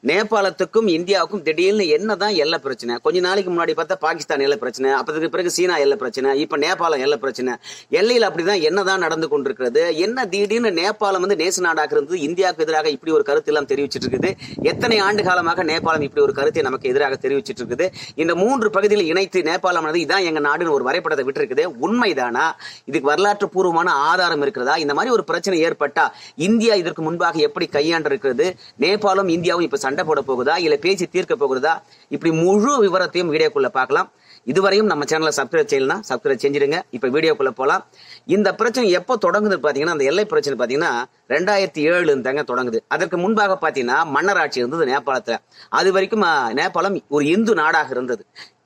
நேபாளத்துக்கும் இந்தியாவுக்கும் திடீர்னு என்னதான் எல்லை பிரச்சனை? கொஞ்ச நாளைக்கு முன்னாடி பார்த்தா பாகிஸ்தான் எல்லை பிரச்சனை, அப்பதுக்கு பிறகு சீனா எல்லை பிரச்சனை, இப்ப நேபாளம் எல்லை பிரச்சனை. எல்லையில் அப்படிதான் என்னதான் நடந்து கொண்டிருக்கிறது? என்ன திடீர்னு நேபாளம் வந்து நேச நாடாக இருந்தது, இந்தியாவுக்கு எதிராக இப்படி ஒரு கருத்து எல்லாம் தெரிவிச்சிட்டு இருக்குது? எத்தனை ஆண்டு காலமாக நேபாளம் இப்படி ஒரு கருத்தை நமக்கு எதிராக தெரிவிச்சிட்டு இருக்குது? இந்த 3 பகுதியில் இணைத்து நேபாளம் இதான் எங்க நாடுன்னு ஒரு வரைபடத்தை விட்டு இருக்குது. உண்மைதானா? இதுக்கு வரலாற்று பூர்வமான ஆதாரம் இருக்கிறதா? இந்த மாதிரி ஒரு பிரச்சனை ஏற்பட்டா இந்தியா இதற்கு முன்பாக எப்படி கையாண்டு இருக்கிறது? நேபாளம் இந்தியாவும் இப்ப சண்டை போட போகுதா, இல்ல பேசி தீர்க்க போகுதா? இப்படி முழு விவரத்தையும் வீடியோக்குள்ள பார்க்கலாம். இதுவரையும் நம்ம சேனலை சப்ஸ்கிரைப் செய்யலாம், சப்ஸ்கிரைப் செஞ்சிடுங்க. இப்ப வீடியோக்குள்ள போலாம். இந்த பிரச்சனை எப்போ தொடங்குது பாத்தீங்கன்னா, அந்த எல்லை பிரச்சனை பாத்தீங்கன்னா 2007 தாங்க தொடங்குது. அதற்கு முன்பாக பாத்தீங்கன்னா மன்னராட்சி இருந்தது நேபாளத்துல. அது வரைக்கும் நேபாளம் ஒரு இந்து நாடாக இருந்தது.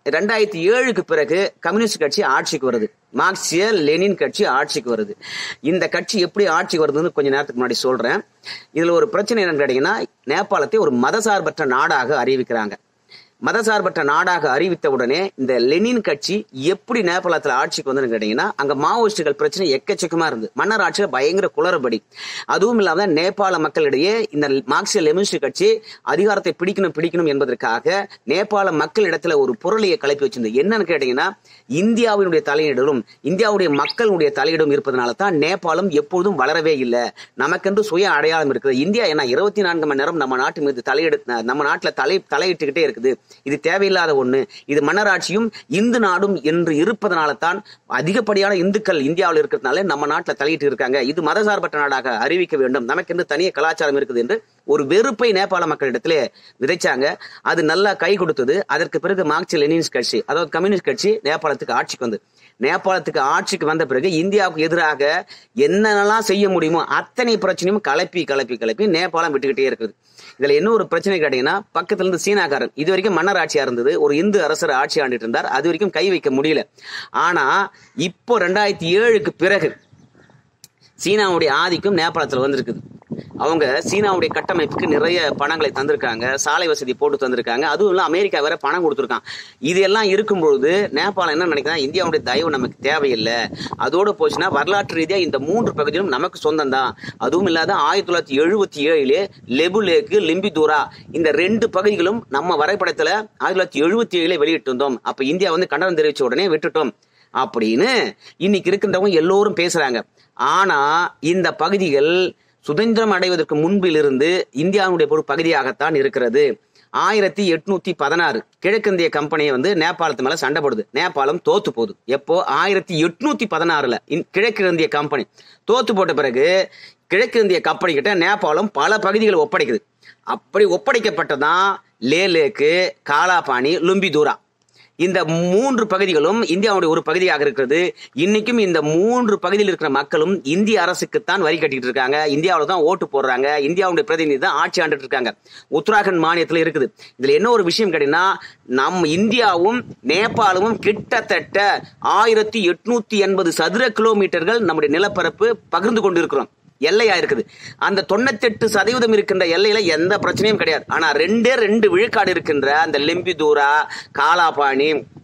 2007க்கு பிறகு கம்யூனிஸ்ட் கட்சி ஆட்சிக்கு வருது, மார்க்சிய லெனின் கட்சி ஆட்சிக்கு வருது. இந்த கட்சி எப்படி ஆட்சிக்கு வருதுன்னு கொஞ்ச நேரத்துக்கு முன்னாடி சொல்றேன். இதுல ஒரு பிரச்சனை என்னன்னு கேட்டீங்கன்னா, நேபாளத்தை ஒரு மதசார்பற்ற நாடாக அறிவிக்கிறாங்க. மதசார்பற்ற நாடாக அறிவித்த உடனே இந்த லெனின் கட்சி எப்படி நேபாளத்துல ஆட்சிக்கு வந்து கேட்டீங்கன்னா, அங்க மாவோயிஸ்டுகள் பிரச்சனை எக்கச்சக்கமா இருந்து மன்னர் ஆட்சியில பயங்கர குளறுபடி. அதுவும் இல்லாம நேபாள மக்களிடையே இந்த மார்க்சிய லெனினிஸ்ட் கட்சி அதிகாரத்தை பிடிக்கணும் என்பதற்காக நேபாள மக்களிடத்துல ஒரு பொருளையை கலப்பி வச்சிருந்தது. என்னன்னு கேட்டீங்கன்னா, இந்தியாவினுடைய தலையீடும் இந்தியாவுடைய மக்களுடைய தலையீடும் இருப்பதனால தான் நேபாளம் எப்போதும் வளரவே இல்லை. நமக்கென்று சுய அடையாளம் இருக்குது. இந்தியா என்ன 24 மணி நேரம் நம்ம நாட்டு மீது நம்ம நாட்டுல தலையிட்டுக்கிட்டே இருக்குது. இது தேவையில்லாத ஒண்ணு. இது மன்னராட்சியும் இந்து நாடும் என்று இருப்பதனால தான் அதிகப்படியான இந்துக்கள் இந்தியாவில் இருக்கிறதுனால நம்ம நாட்டுல தலையிட்டு இருக்காங்க. இது மதசார்பற்ற நாடாக அறிவிக்க வேண்டும், நமக்கு என்று தனிய கலாச்சாரம் இருக்குது என்று ஒரு வெறுப்பை நேபாள மக்களிடத்திலே விதைச்சாங்க. அது நல்லா கை கொடுத்தது. அதற்கு பிறகு மார்க்சிய லெனின் கட்சி, அதாவது கம்யூனிஸ்ட் கட்சி நேபாளத்துக்கு ஆட்சிக்கு வந்து நேபாளத்துக்கு ஆட்சிக்கு வந்த பிறகு இந்தியாவுக்கு எதிராக என்னென்னலாம் செய்ய முடியுமோ அத்தனை பிரச்சனையும் கலப்பி நேபாளம் விட்டுக்கிட்டே இருக்குது. இதுல என்ன ஒரு பிரச்சனை கேட்டீங்கன்னா, பக்கத்துல இருந்து சீனாக்காரன் இது வரைக்கும் மன்னர் ஆட்சியா இருந்தது, ஒரு இந்து அரசர் ஆட்சி ஆண்டுட்டு இருந்தார். அது வரைக்கும் கை வைக்க முடியல. ஆனா இப்போ 2007க்கு பிறகு சீனாவுடைய ஆதிக்கம் நேபாளத்துல வந்திருக்குது. அவங்க சீனாவுடைய கட்டமைப்புக்கு நிறைய பணங்களை தந்திருக்காங்க, சாலை வசதி போட்டு தந்திருக்காங்க. அதுவும் இல்ல அமெரிக்கா வேற பணம் கொடுத்துருக்கான். இது எல்லாம் இருக்கும்பொழுது நேபாளம் என்ன நினைக்கிறா, இந்தியாவுடைய தயவு நமக்கு தேவையில்லை, அதோடு போச்சுன்னா வரலாற்று ரீதியா இந்த 3 பகுதியும் நமக்கு சொந்தம் தான். அதுவும் இல்லாத 1977 லெபு லேக்கு லிம்பிதூரா இந்த 2 பகுதிகளும் நம்ம வரைபடத்துல 1977 வெளியிட்டு இருந்தோம். அப்ப இந்தியா வந்து கண்டனம் தெரிவிச்ச உடனே விட்டுட்டோம் அப்படின்னு இன்னைக்கு இருக்கின்றவங்க எல்லோரும் பேசுறாங்க. ஆனா இந்த பகுதிகள் சுதந்திரம் அடைவதற்கு முன்பிலிருந்து இந்தியாவுடைய ஒரு பகுதியாகத்தான் இருக்கிறது. 1816 கிழக்கிந்திய கம்பெனியை வந்து நேபாளத்து மேல சண்டை போடுது. நேபாளம் தோத்து போகுது. எப்போ? 1816 கிழக்கிந்திய கம்பெனி தோத்து போட்ட பிறகு கிழக்கிந்திய கம்பெனி கிட்ட நேபாளம் பல பகுதிகளை ஒப்படைக்குது. அப்படி ஒப்படைக்கப்பட்டதான் லே லேக்கு, காலாபாணி, லும்பிதூரா. இந்த 3 பகுதிகளும் இந்தியாவுடைய ஒரு பகுதியாக இருக்கிறது. இன்னைக்கும் இந்த 3 பகுதியில் இருக்கிற மக்களும் இந்திய அரசுக்குத்தான் வரி கட்டிட்டு இருக்காங்க, இந்தியாவில தான் ஓட்டு போடுறாங்க, இந்தியாவுடைய பிரதிநிதி தான் ஆட்சி ஆண்டுட்டு இருக்காங்க. உத்தராகண்ட் மாநிலத்தில் இருக்குது. இதுல என்ன ஒரு விஷயம் கேட்டீங்கன்னா, நம் இந்தியாவும் நேபாளமும் கிட்டத்தட்ட 1880 சதுர கிலோமீட்டர்கள் நம்முடைய நிலப்பரப்பு பகிர்ந்து கொண்டு இருக்கிறோம், எல்லையா இருக்குது. அந்த 98% இருக்கின்ற எல்லையில எந்த பிரச்சனையும் கிடையாது. ஆனா 2 விழுக்காடு இருக்கின்ற அந்த லிம்பிதூரா, காலாபாணி,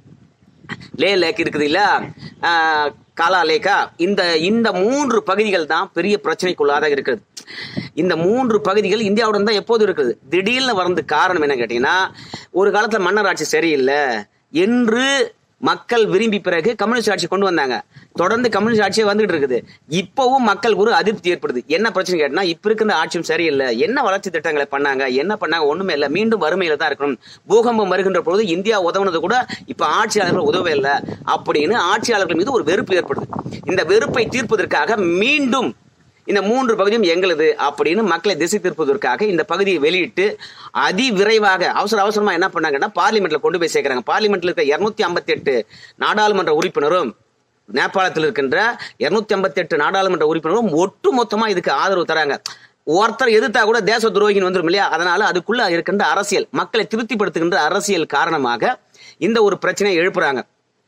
லே லேக் இருக்குது இல்ல, காலா லேக்கா, இந்த 3 பகுதிகள் தான் பெரிய பிரச்சனைக்குள்ளாக இருக்கிறது. இந்த 3 பகுதிகள் இந்தியாவுடன் தான் எப்போது இருக்குது. திடீர்னு வரது காரணம் என்ன கேட்டீங்கன்னா, ஒரு காலத்துல மன்னர் ஆட்சி சரியில்லை என்று மக்கள் விரும்பி பிறகு கம்யூனிஸ்ட் ஆட்சி கொண்டு வந்தாங்க. தொடர்ந்து கம்யூனிஸ்ட் ஆட்சியே வந்துட்டு இருக்குது. இப்பவும் மக்களுக்கு ஒரு அதிருப்தி ஏற்படுது. என்ன பிரச்சனை கேட்டா, இப்ப இருக்கிற ஆட்சியும் சரியில்லை, என்ன வளர்ச்சி திட்டங்களை பண்ணாங்க, ஒண்ணுமே இல்லை, மீண்டும் வறுமையில தான் இருக்கணும். பூகம்பம் வருகின்ற பொழுது இந்தியா உதவுனது கூட இப்ப ஆட்சியாளர்கள் உதவவே இல்லை அப்படின்னு ஆட்சியாளர்கள் மீது ஒரு வெறுப்பு ஏற்படுது. இந்த வெறுப்பை தீர்ப்பதற்காக மீண்டும் இந்த 3 பகுதியும் எங்களது அப்படின்னு மக்களை திசை திருப்பதற்காக இந்த பகுதியை வெளியிட்டு அதிவிரைவாக அவசரமா என்ன பண்ணாங்கன்னா, பார்லிமெண்ட்ல கொண்டு போய் சேர்க்கிறாங்க. பார்லிமெண்ட்ல இருக்க 258 நாடாளுமன்ற உறுப்பினரும், நேபாளத்தில் இருக்கின்ற 258 நாடாளுமன்ற உறுப்பினரும் ஒட்டு மொத்தமா இதுக்கு ஆதரவு தராங்க. ஒருத்தர் எதிர்த்தா கூட தேச துரோகின்னு வந்துடும் இல்லையா? அதனால அதுக்குள்ள இருக்கின்ற அரசியல், மக்களை திருப்திப்படுத்துகின்ற அரசியல் காரணமாக இந்த ஒரு பிரச்சனையை எழுப்புறாங்க.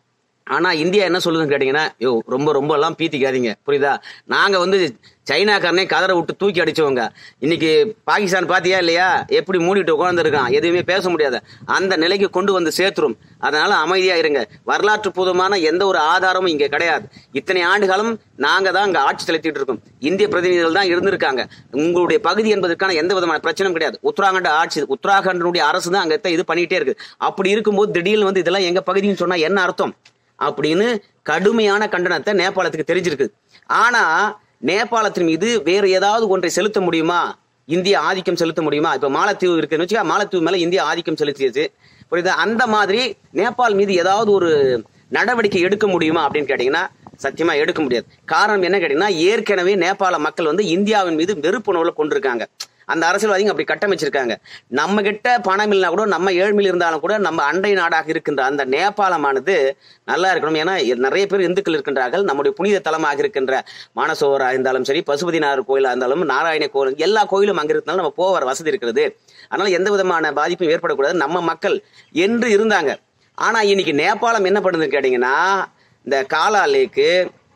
ஆனா இந்தியா என்ன சொல்லுதுன்னு கேட்டீங்கன்னா, யோ ரொம்ப ரொம்ப எல்லாம் பீத்திக்காதீங்க, புரியுதா? நாங்க வந்து சைனாக்காரனே கதரை விட்டு தூக்கி அடிச்சவங்க. இன்னைக்கு பாகிஸ்தான் பாத்தியா இல்லையா, எப்படி மூடிட்டு உட்கார்ந்துருக்கான், எதுவுமே பேச முடியாத அந்த நிலைக்கு கொண்டு வந்து சேர்த்துரும். அதனால அமைதியா இருங்க. வரலாற்று பூர்வமான எந்த ஒரு ஆதாரமும் இங்க கிடையாது. இத்தனை ஆண்டு காலம் நாங்க தான் இங்க ஆட்சி செலுத்திட்டு இருக்கோம். இந்திய பிரதிநிதிகள் தான் இருந்திருக்காங்க. உங்களுடைய பகுதி என்பதற்கான எந்த விதமான பிரச்சனையும் கிடையாது. உத்தராகண்ட் ஆட்சி, உத்தராகண்டனுடைய அரசு தான் அங்க இது பண்ணிட்டே இருக்கு. அப்படி இருக்கும்போது திடீர்னு வந்து இதெல்லாம் எங்க பகுதின்னு சொன்னா என்ன அர்த்தம் அப்படின்னு கடுமையான கண்டனத்தை நேபாளத்துக்கு தெரிஞ்சிருக்கு. ஆனா நேபாளத்தின் மீது வேறு ஏதாவது ஒன்றை செலுத்த முடியுமா? இந்தியா ஆதிக்கம் செலுத்த முடியுமா? இப்ப மாலத்தீவு இருக்குன்னு வச்சுக்கா, மாலத்தீவு மேல இந்தியா ஆதிக்கம் செலுத்தியது, புரியுதா? அந்த மாதிரி நேபாள் மீது ஏதாவது ஒரு நடவடிக்கை எடுக்க முடியுமா அப்படின்னு கேட்டீங்கன்னா சத்தியமா எடுக்க முடியாது. காரணம் என்ன கேட்டீங்கன்னா, ஏற்கனவே நேபாள மக்கள் வந்து இந்தியாவின் மீது வெறுப்புணர்வுல கொண்டிருக்காங்க. அந்த அரசியல்வாதிகள் அப்படி கட்டமைச்சிருக்காங்க. நம்ம கிட்ட பணம் இல்லைனா கூட, நம்ம ஏழ்மையில் இருந்தாலும் கூட, நம்ம அண்டை நாடாக இருக்கின்ற அந்த நேபாளமானது நல்லா இருக்கணும். ஏன்னா நிறைய பேர் இந்துக்கள் இருக்கின்றார்கள். நம்முடைய புனித தலமாக இருக்கின்ற மானசோவரா இருந்தாலும் சரி, பசுபதிநாதர் கோயிலா இருந்தாலும், நாராயண கோயில், எல்லா கோயிலும் அங்க இருந்தாலும் நம்ம போக வர வசதி இருக்கிறது. அதனால எந்த விதமான பாதிப்பும் ஏற்படக்கூடாது, நம்ம மக்கள் என்று இருந்தாங்க. ஆனா இன்னைக்கு நேபாளம் என்ன பண்ணுதுன்னு கேட்டீங்கன்னா, இந்த காலா லேக்கு,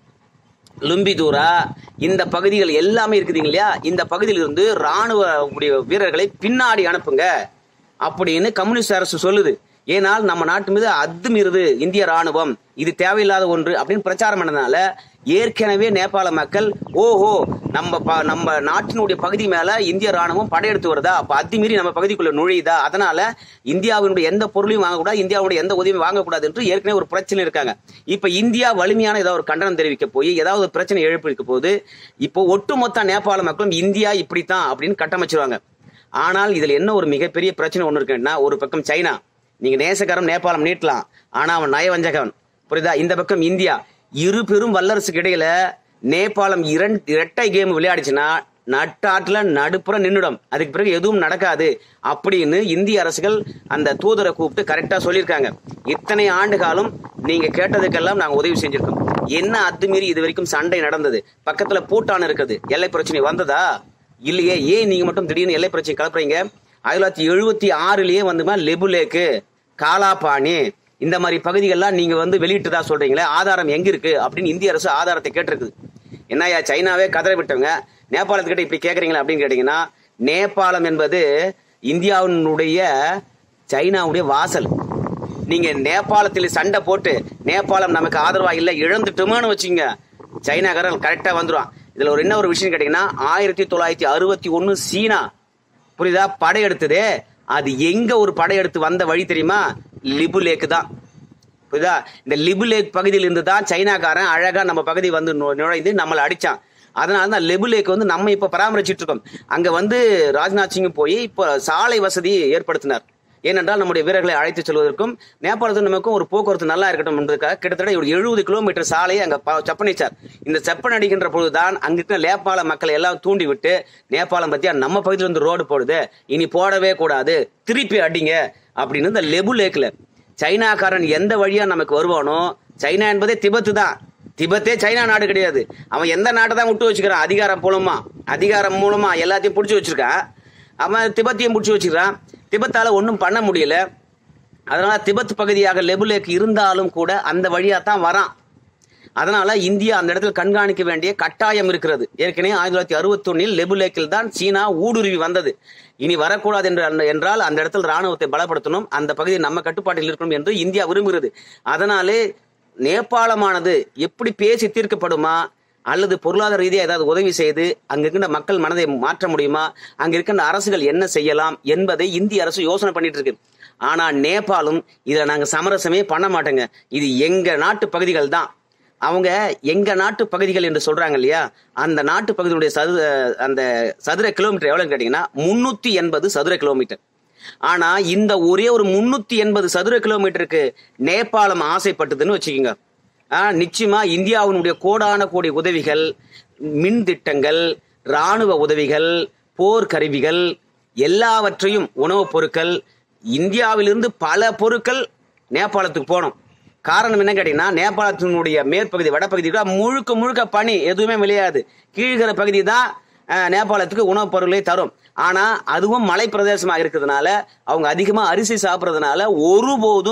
லும்பிதூரா, இந்த பகுதிகள் எல்லாமே இருக்குதுங்க இல்லையா, இந்த பகுதியில் இருந்து ராணுவ வீரர்களை பின்னாடி அனுப்புங்க அப்படின்னு கம்யூனிஸ்ட் அரசு சொல்லுது. ஏனால் நம்ம நாட்டு மீது அத்துமீறுது இந்திய ராணுவம், இது தேவையில்லாத ஒன்று அப்படின்னு பிரச்சாரம் பண்ணதுனால ஏற்கனவே நேபாள மக்கள் ஓஹோ நம்ம நாட்டினுடைய பகுதி மேல இந்திய ராணுவம் படையெடுத்து வருதா, அப்ப அத்துமீறி நம்ம பகுதிக்குள்ள நுழையுதா, அதனால இந்தியாவினுடைய எந்த பொருளையும் வாங்கக்கூடாது, இந்தியாவுடைய எந்த உதவியும் வாங்கக்கூடாது என்று ஏற்கனவே ஒரு பிரச்சனை இருக்காங்க. இப்ப இந்தியா வலிமையான ஏதாவது ஒரு கண்டனம் தெரிவிக்க போய் ஏதாவது ஒரு பிரச்சனை எழுப்பிருக்க போது இப்போ ஒட்டுமொத்த நேபாள மக்களும் இந்தியா இப்படித்தான் அப்படின்னு கட்டமைச்சிருவாங்க. ஆனால் இதுல என்ன ஒரு மிகப்பெரிய பிரச்சனை ஒண்ணு இருக்குன்னா, ஒரு பக்கம் சைனா, நீங்க நேசகரம் நேபாளம் நீட்டலாம், ஆனா அவன் நயவஞ்சகன், புரியுதா? இந்த பக்கம் இந்தியா. இரு பெரும் வல்லரசுக்கு இடையில நேபாளம் இரட்டை கேம் விளையாடிச்சுன்னா நட்டாட்டுல நடுப்புற நின்னுடும், அதுக்கு பிறகு எதுவும் நடக்காது அப்படின்னு இந்திய அரசுகள் அந்த தூதரை கூப்பிட்டு கரெக்டா சொல்லியிருக்காங்க. இத்தனை ஆண்டு காலம் நீங்க கேட்டதுக்கெல்லாம் நாங்க உதவி செஞ்சிருக்கோம். என்ன அத்துமீறி இது வரைக்கும் சண்டை நடந்தது? பக்கத்துல பூட்டான் இருக்குது, எல்லை பிரச்சனை வந்ததா? இல்லையே. ஏன் நீங்க மட்டும் திடீர்னு எல்லை பிரச்சனை கலப்புறீங்க? 1976லயே வந்துமா லெபுலேக்கு, காலாபாணி, இந்த மாதிரி பகுதிகள்லாம் நீங்க வந்து வெளியிட்டுதா சொல்றீங்களே, ஆதாரம் எங்க இருக்கு அப்படின்னு இந்திய அரசு ஆதாரத்தை கேட்டிருக்குது. என்னையா சைனாவே கதற விட்டவங்க நேபாளத்துக்கிட்ட இப்படி கேட்கறீங்களா அப்படின்னு கேட்டீங்கன்னா, நேபாளம் என்பது இந்தியாவுடைய சைனாவுடைய வாசல். நீங்க நேபாளத்தில் சண்டை போட்டு நேபாளம் நமக்கு ஆதரவா இல்ல இழந்துட்டோம்னு வச்சுங்க, சைனாக்காரன் கரெக்டா வந்துருவான். இதுல ஒரு என்ன ஒரு விஷயம் கேட்டீங்கன்னா, 1961 சீனா, புரியுதா, படையெடுத்ததே. அது எங்க ஒரு படையெடுத்து வந்த வழி தெரியுமா? லிபு லேக் தான், புரியுதா? இந்த லிபு லேக் பகுதியில் இருந்து தான் சைனாக்காரன் அழகா நம்ம பகுதி வந்து நுழைந்து நம்மளை அடிச்சான். அதனால தான் லெபு லேக் வந்து நம்ம இப்ப பராமரிச்சுட்டு இருக்கோம். அங்க வந்து ராஜ்நாத் சிங் போய் இப்போ சாலை வசதி ஏற்படுத்தினார். ஏனென்றால் நம்முடைய வீரர்களை அழைத்து செல்வதற்கும் நேபாளத்தில் நமக்கும் ஒரு போக்குவரத்து நல்லா இருக்கட்டும் என்பதற்காக கிட்டத்தட்ட ஒரு 70 கிலோமீட்டர் சாலையை அங்க செப்பனிச்சார். இந்த செப்பன் அடிக்கின்ற பொழுதுதான் அங்கிருக்கிற நேபாள மக்களை எல்லாம் தூண்டி விட்டு, நேபாளம் பத்தியா நம்ம பகுதியில் இருந்து ரோடு போடுது, இனி போடவே கூடாது, திருப்பி அடிங்க அப்படின்னு இந்த லெபு லேக்ல சைனாக்காரன் எந்த வழியா நமக்கு வருவானோ, சைனா என்பதே திபெத்து தான், திபெத்தே சைனா நாடு கிடையாது. அவன் எந்த நாட்டை தான் விட்டு வச்சுக்கிறான், அதிகாரம் மூலமா எல்லாத்தையும் பிடிச்சி வச்சிருக்கான். அவன் திபெத்தையும் பிடிச்சி வச்சுக்கிறான். திபெத்தால ஒன்றும் பண்ண முடியல. அதனால திபெத் பகுதியாக லெபு லேக் இருந்தாலும் கூட அந்த வழியா தான் வரான். அதனால இந்தியா அந்த இடத்துல கண்காணிக்க வேண்டிய கட்டாயம் இருக்கிறது. ஏற்கனவே 1961 லெபு லேக்கில் தான் சீனா ஊடுருவி வந்தது. இனி வரக்கூடாது என்றால் அந்த இடத்தில் ராணுவத்தை பலப்படுத்தணும், அந்த பகுதி நம்ம கட்டுப்பாட்டில் இருக்கணும் என்று இந்தியா விரும்புகிறது. அதனாலே நேபாளமானது எப்படி பேசி தீர்க்கப்படுமா, அல்லது பொருளாதார ரீதியாக ஏதாவது உதவி செய்து அங்க இருக்கின்ற மக்கள் மனதை மாற்ற முடியுமா, அங்க இருக்கின்ற அரசுகள் என்ன செய்யலாம் என்பதை இந்திய அரசு யோசனை பண்ணிட்டு இருக்கு. ஆனா நேபாளும் இதுல நாங்க சமரசமே பண்ண மாட்டோங்க, இது எங்க நாட்டு பகுதிகள் தான். அவங்க எங்க நாட்டு பகுதிகள் என்று சொல்றாங்க இல்லையா, அந்த நாட்டு பகுதியுடைய அந்த சதுர கிலோமீட்டர் எவ்வளவுன்னு கேட்டீங்கன்னா 380 சதுர கிலோமீட்டர். ஆனா இந்த ஒரே ஒரு 380 சதுர கிலோமீட்டருக்கு நேபாளம் ஆசைப்பட்டதுன்னு வச்சுக்கோங்க, நிச்சயமா இந்தியாவினுடைய கோடான கோடி உதவிகள், மின் திட்டங்கள், ராணுவ உதவிகள், போர் கருவிகள், எல்லாவற்றையும், உணவுப் பொருட்கள், இந்தியாவிலிருந்து பல பொருட்கள் நேபாளத்துக்கு போனோம். காரணம் என்ன கேட்டீங்கன்னா, நேபாளத்தினுடைய மேற்பகுதி வடப்பகுதி முழுக்க முழுக்க பனி, எதுவுமே விளையாது. கீழ்கிற பகுதி தான் நேபாளத்துக்கு உணவுப் பொருளை தரும். ஆனா அதுவும் மலை பிரதேசமாக இருக்கிறதுனால அவங்க அதிகமா அரிசி சாப்பிட்றதுனால ஒருபோதும்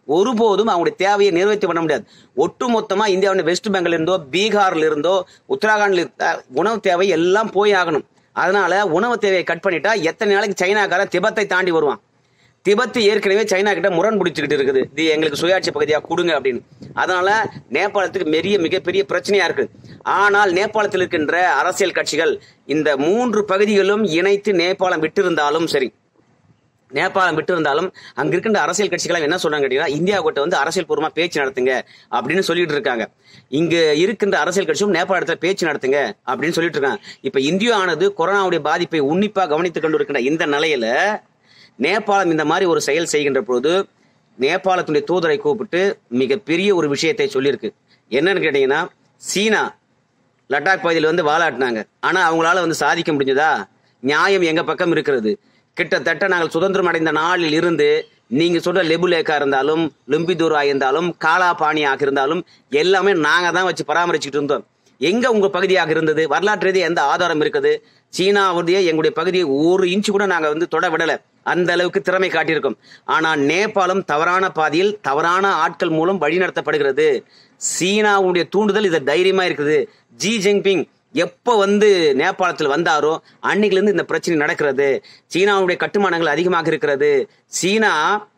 ஒருபோதும் அவங்களுடைய தேவையை நிறைவேற்றி பண்ண முடியாது. ஒட்டுமொத்தமா இந்தியாவின் வெஸ்ட் பெங்கால் இருந்தோ, பீகார்ல இருந்தோ, உத்தராகண்ட்ல உணவு தேவை எல்லாம் போய் ஆகணும். அதனால உணவு தேவையை கட் பண்ணிட்டா எத்தனை நாளைக்கு சைனாக்காரன் திபத்தை தாண்டி வருவான்? திபத்து ஏற்கனவே சைனா கிட்ட முரண் பிடிச்சுக்கிட்டு இருக்குது, இது எங்களுக்கு சுயாட்சி பகுதியா கொடுங்க அப்படின்னு. அதனால நேபாளத்துக்கு மிகப்பெரிய பிரச்சனையா இருக்கு. ஆனால் நேபாளத்தில் இருக்கின்ற அரசியல் கட்சிகள் இந்த 3 பகுதிகளும் இணைத்து நேபாளம் விட்டிருந்தாலும் சரி, நேபாளம் விட்டிருந்தாலும் அங்க இருக்கின்ற அரசியல் கட்சிகள் என்ன சொல்றாங்க கேட்டீங்கன்னா, இந்தியா கிட்ட வந்து அரசியல் பூர்வமா பேச்சு நடத்துங்க அப்படின்னு சொல்லிட்டு இருக்காங்க. இங்க இருக்கின்ற அரசியல் கட்சியும் நேபாள இடத்துல பேச்சு நடத்துங்க அப்படின்னு சொல்லிட்டு இருக்காங்க. இப்ப இந்தியா ஆனது கொரோனாவுடைய பாதிப்பை உன்னிப்பா கவனித்துக் கொண்டு இருக்கின்ற இந்த நிலையில நேபாளம் இந்த மாதிரி ஒரு செயல் செய்கின்ற பொழுது நேபாளத்துடைய தூதரை கூப்பிட்டு மிகப்பெரிய ஒரு விஷயத்தை சொல்லியிருக்கு. என்னன்னு கேட்டீங்கன்னா, சீனா லடாக் பகுதியில் வந்து வாலாட்டினாங்க, ஆனா அவங்களால வந்து சாதிக்க முடிஞ்சதா? நியாயம் எங்க பக்கம் இருக்கிறது. கிட்டத்தட்ட நாங்கள் சுதந்திரம் அடைந்த நாளில் இருந்து நீங்க சொல்ற லெபுலேக்கா இருந்தாலும், லும்பிதூரா இருந்தாலும், காலா பாணியாக இருந்தாலும் எல்லாமே நாங்க தான் வச்சு பராமரிச்சுட்டு இருந்தோம். எங்க உங்க பகுதியாக இருந்தது? வரலாற்று ரீதியாக எந்த ஆதாரம் இருக்குது? சீனாவுடைய எங்களுடைய பகுதியை 1 இன்ச்சு கூட நாங்க வந்து தொட விடல, அந்த அளவுக்கு திறமை காட்டியிருக்கோம். ஆனா நேபாளம் தவறான பாதையில் தவறான ஆட்கள் மூலம் வழிநடத்தப்படுகிறது. சீனாவுடைய தூண்டுதல் இது தைரியமா இருக்குது. ஜி ஜின்பிங் எப்ப வந்து நேபாளத்தில் வந்தாரோ அன்னைக்குல இருந்து இந்த பிரச்சனை நடக்கிறது. சீனாவுடைய கட்டுமானங்கள் அதிகமாக இருக்கிறது. சீனா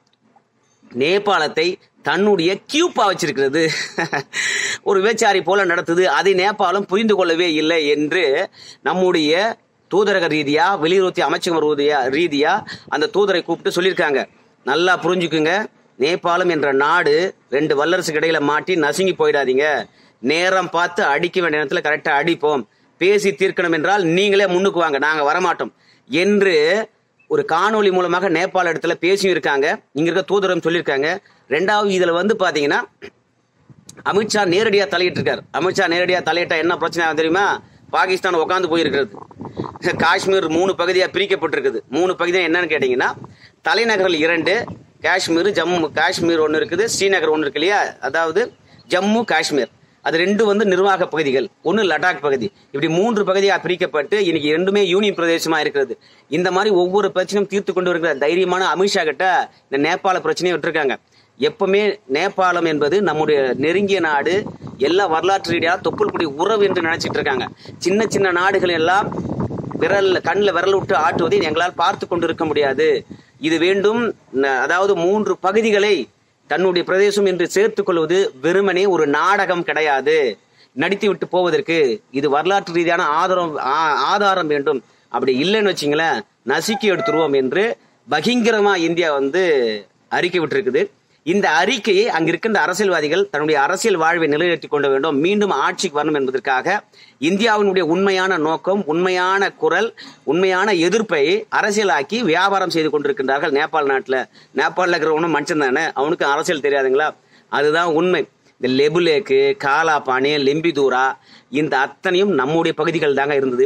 நேபாளத்தை தன்னுடைய கியூப்பா வச்சிருக்கிறது, ஒரு வேச்சாரி போல நடத்துது. அதை நேபாளம் புரிந்து கொள்ளவே இல்லை என்று நம்முடைய தூதரக ரீதியா, வெளியுறவு அமைச்சகம் ரீதியா அந்த தூதரை கூப்பிட்டு சொல்லியிருக்காங்க. நல்லா புரிஞ்சுக்குங்க, நேபாளம் என்ற நாடு 2 வல்லரசுக்கு இடையில மாட்டி நசுங்கி போயிடாதீங்க. நேரம் பார்த்து அடிக்க வேண்டிய நேரத்தில் கரெக்டா அடிப்போம். பேசி தீர்க்கணும் என்றால் நீங்களே முன்னுக்கு வாங்க, நாங்க வரமாட்டோம் என்று ஒரு காணொலி மூலமாக நேபாள இடத்துல பேசியும் இருக்காங்க. இங்க இருக்க தூதரம் சொல்லியிருக்காங்க. 2வது இதுல வந்து பாத்தீங்கன்னா அமித்ஷா நேரடியா தலையிட்டு இருக்காரு. அமித்ஷா நேரடியா தலையிட்டா என்ன பிரச்சனை தெரியுமா? பாகிஸ்தான் உட்காந்து போயிருக்கிறது. காஷ்மீர் 3 பகுதியா பிரிக்கப்பட்டிருக்குது. 3 பகுதியா என்னன்னு கேட்டீங்கன்னா, தலைநகரில் 2, காஷ்மீர், ஜம்மு காஷ்மீர் ஒன்னு இருக்குது, ஸ்ரீநகர் ஒன்னு இருக்கு இல்லையா, அதாவது ஜம்மு காஷ்மீர், அது 2 வந்து நிர்வாக பகுதிகள், 1 லடாக் பகுதி. இப்படி 3 பகுதியா பிரிக்கப்பட்டு இன்னைக்கு 2மே யூனியன் பிரதேசமா இருக்கிறது. இந்த மாதிரி ஒவ்வொரு பிரச்சனையும் தீர்த்து கொண்டு வருகிற தைரியமான அமித்ஷா கிட்ட இந்த நேபாள பிரச்சனையை விட்டுருக்காங்க. எப்பவுமே நேபாளம் என்பது நம்முடைய நெருங்கிய நாடு, எல்லா வரலாற்று ரீதியாக தொப்புள் குடி உறவு என்று நினைச்சிட்டு இருக்காங்க. சின்ன சின்ன நாடுகள் எல்லாம் கண்ணில் விரல் விட்டு ஆட்டுவதை எங்களால் பார்த்து கொண்டு இருக்க முடியாது. இது வேண்டும். அதாவது 3 பகுதிகளை தன்னுடைய பிரதேசம் என்று சேர்த்துக் கொள்வது வெறுமனே ஒரு நாடகம் கிடையாது, நடித்து விட்டு போவதற்கு. இது வரலாற்று ரீதியான ஆதாரம் வேண்டும். அப்படி இல்லைன்னு வச்சிங்களேன், நசுக்கி எடுத்துருவோம் என்று பகிங்கரமா இந்தியா வந்து அறிக்கை விட்டிருக்குது. இந்த அறிக்கையை அங்க இருக்கின்ற அரசியல்வாதிகள் தன்னுடைய அரசியல் வாழ்வை நிலைநிறுத்திக் கொள்ள வேண்டும், மீண்டும் ஆட்சிக்கு வரணும் என்பதற்காக இந்தியாவினுடைய உண்மையான நோக்கம், உண்மையான குரல், உண்மையான எதிர்ப்பை அரசியலாக்கி வியாபாரம் செய்து கொண்டிருக்கின்றார்கள் நேபாள நாட்டுல. நேபாளில் இருக்கிறவனும் மனுஷன் தானே, அவனுக்கு அரசியல் தெரியாதுங்களா? அதுதான் உண்மை. இந்த லெபுலேக்கு, காலாபானி, லிம்பிதூரா இந்த அத்தனையும் நம்முடைய பகுதிகள் தாங்க இருந்தது.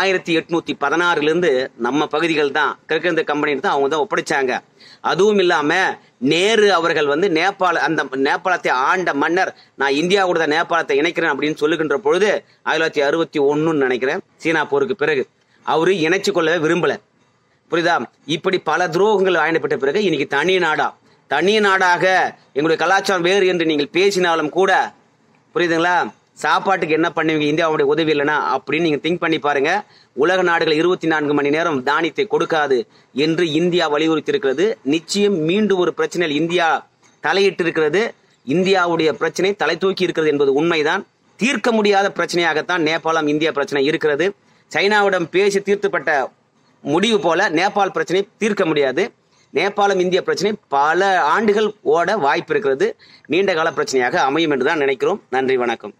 1816 நம்ம பகுதிகள் தான், கிழக்கிழந்த கம்பெனி தான் அவங்க தான் ஒப்படைச்சாங்க. அதுவும் இல்லாம நேரு அவர்கள் வந்து நேபாளத்தை ஆண்ட மன்னர், நான் இந்தியாவோட நேபாளத்தை இணைக்கிறேன் அப்படின்னு சொல்லுகின்ற பொழுது 1961 நினைக்கிறேன், சீனா போருக்கு பிறகு அவரு இணைச்சு கொள்ளவே விரும்பல. புரியுதா? இப்படி பல துரோகங்கள் ஆயப்பட்ட பிறகு இன்னைக்கு தனி நாடாக எங்களுடைய கலாச்சாரம் வேறு என்று நீங்கள் பேசினாலும் கூட, புரியுதுங்களா, சாப்பாட்டுக்கு என்ன பண்ணுவீங்க இந்தியாவுடைய உதவி இல்லைன்னா அப்படின்னு நீங்க திங்க் பண்ணி பாருங்க. உலக நாடுகள் 24 மணி நேரம் தானியத்தை கொடுக்காது என்று இந்தியா வலியுறுத்தி இருக்கிறது. நிச்சயம் மீண்டும் ஒரு பிரச்சனையில் இந்தியா தலையிட்டு இருக்கிறது. இந்தியாவுடைய பிரச்சனை தலை தூக்கி இருக்கிறது என்பது உண்மைதான். தீர்க்க முடியாத பிரச்சனையாகத்தான் நேபாளம் இந்தியா பிரச்சனை இருக்கிறது. சைனாவிடம் பேசி தீர்த்துப்பட்ட முடிவு போல நேபாள் பிரச்சனை தீர்க்க முடியாது. நேபாளம் இந்திய பிரச்சனை பல ஆண்டுகள் ஓட வாய்ப்பு இருக்கிறது. நீண்ட கால பிரச்சனையாக அமையும் என்றுதான் நினைக்கிறோம். நன்றி, வணக்கம்.